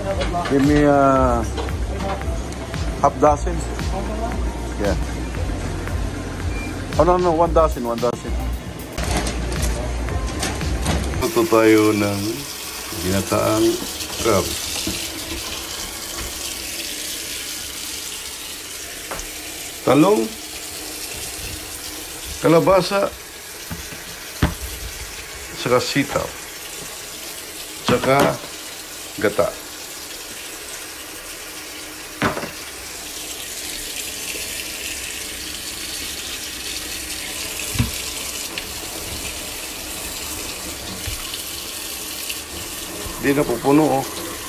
Give me half dozen. Yeah. Oh no, 1 dozen, 1 dozen. Ito tayo ng ginataang crab. Talong, kalabasa, saka sitaw, saka gata. Hindi na pupuno, oh.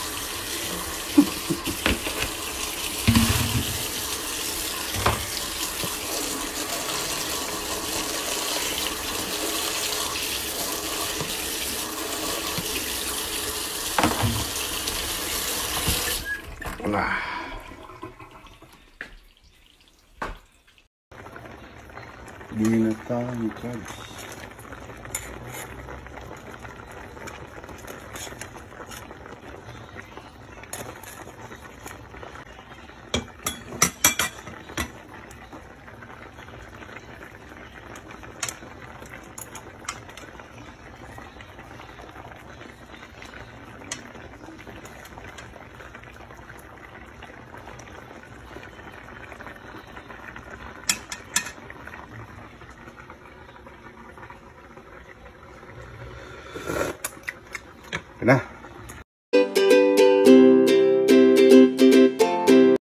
Nah. Binatang crabs. Nah.